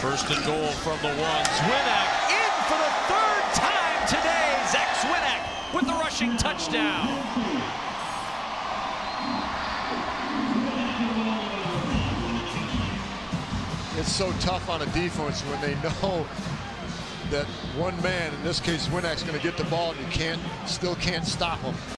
First and goal from the one. Zwinak in for the third time today. Zwinak with the rushing touchdown. It's so tough on a defense when they know that one man, in this case Zwinak's going to get the ball and you still can't stop him.